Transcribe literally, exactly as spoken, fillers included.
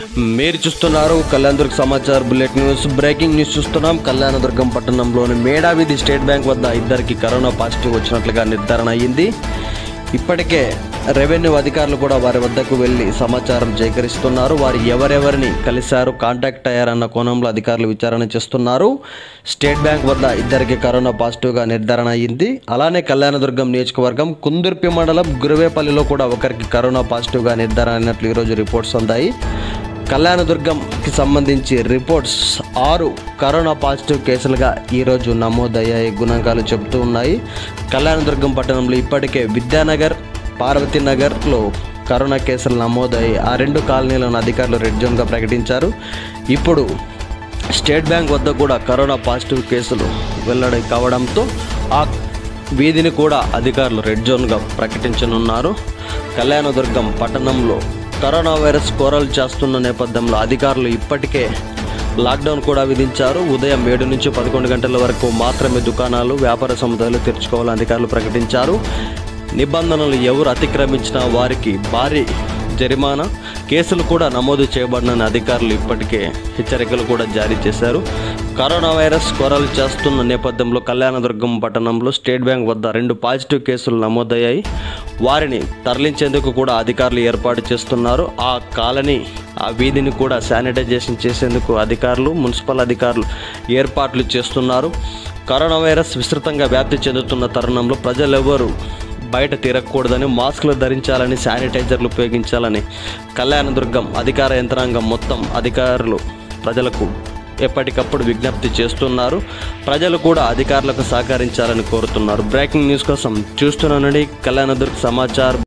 మీరు చూస్తున్నారు Kalyanadurga Samachar bullet news. Breaking news చూస్తున్నాం. కళ్యాణదుర్గం పట్టణంలోని మేడావీధి స్టేట్ బ్యాంక్ వద్ద ఇద్దరికి కరోనా పాజిటివ్ వచ్చినట్లుగా నిర్ధారణ అయ్యింది. ఇప్పటికే రెవెన్యూ అధికారులు కూడా వారి వద్దకు వెళ్ళి సమాచారం సేకరిస్తున్నారు. వారు ఎవరెవరిని కలిశారు, కాంటాక్ట్ అయ్యారన్న కోణంలో అధికారులు విచారణ చేస్తున్నారు. స్టేట్ బ్యాంక్ వద్ద ఇద్దరికి కరోనా పాజిటివ్గా నిర్ధారణ అయ్యింది. అలానే కళ్యాణదుర్గం నియోజకవర్గం కుందుర్పి మండలం గురువేపల్లిలో కూడా ఒకరికి కరోనా పాజిటివ్గా నిర్ధారణ అయినట్లు ఈరోజు రిపోర్ట్స్ అందాయి. కళ్యాణదుర్గంకి సంబంధించి రిపోర్ట్స్ ఆరు కరోనా పాజిటివ్ కేసులుగా ఈరోజు నమోదయ్యాయి గుణాంకాలు చెబుతూ ఉన్నాయి. కళ్యాణదుర్గం పట్టణంలో ఇప్పటికే విద్యానగర్, పార్వతీనగర్లో కరోనా కేసులు నమోదయ్యి ఆ రెండు కాలనీలను అధికారులు రెడ్ జోన్గా ప్రకటించారు. ఇప్పుడు స్టేట్ బ్యాంక్ వద్ద కూడా కరోనా పాజిటివ్ కేసులు వెల్లడి కావడంతో ఆ వీధిని కూడా అధికారులు రెడ్ జోన్గా ప్రకటించనున్నారు. కళ్యాణదుర్గం పట్టణంలో కరోనా వైరస్ కోరలు చేస్తున్న నేపథ్యంలో అధికారులు ఇప్పటికే లాక్డౌన్ కూడా విధించారు. ఉదయం ఏడు నుంచి పదకొండు గంటల వరకు మాత్రమే దుకాణాలు, వ్యాపార సముదాయాలు తెరుచుకోవాలని అధికారులు ప్రకటించారు. నిబంధనలు ఎవరు అతిక్రమించినా వారికి భారీ జరిమానా, కేసులు కూడా నమోదు చేయబడినని అధికారులు ఇప్పటికే హెచ్చరికలు కూడా జారీ చేశారు. కరోనా వైరస్ కోరలు చేస్తున్న నేపథ్యంలో కళ్యాణదుర్గం పట్టణంలో స్టేట్ బ్యాంక్ వద్ద రెండు పాజిటివ్ కేసులు నమోదయ్యాయి. వారిని తరలించేందుకు కూడా అధికారులు ఏర్పాటు చేస్తున్నారు. ఆ కాలనీ, ఆ వీధిని కూడా శానిటైజేషన్ చేసేందుకు అధికారులు, మున్సిపల్ అధికారులు ఏర్పాట్లు చేస్తున్నారు. కరోనా వైరస్ విస్తృతంగా వ్యాప్తి చెందుతున్న తరుణంలో ప్రజలెవరూ బయట తిరగకూడదని, మాస్కులు ధరించాలని, శానిటైజర్లు ఉపయోగించాలని కళ్యాణదుర్గం అధికార యంత్రాంగం మొత్తం అధికారులు ప్రజలకు ఎప్పటికప్పుడు విజ్ఞప్తి చేస్తున్నారు. ప్రజలు కూడా అధికారులకు సహకరించాలని కోరుతున్నారు. బ్రేకింగ్ న్యూస్ కోసం చూస్తున్నానండి కళ్యాణదుర్గ సమాచార్.